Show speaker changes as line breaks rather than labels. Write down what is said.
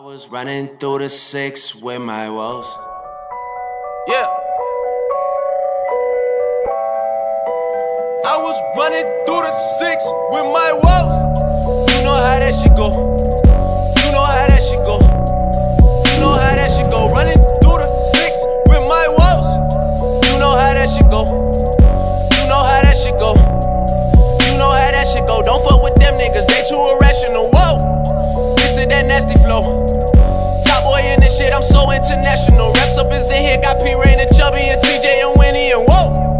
was running through the 6 with my woes.
Yeah. I was running through the 6 with my woes. You know how that shit go. You know how that shit go. You know how that shit go. Running through the 6 with my woes. You know how that shit go. You know how that shit go. You know how that shit go. Don't fuck with them niggas, they too irrational. Whoa, this is that nasty flow. Top boy in this shit, I'm so international. Reps up is in here, got P Rain and Chubby and TJ and Winnie and whoa.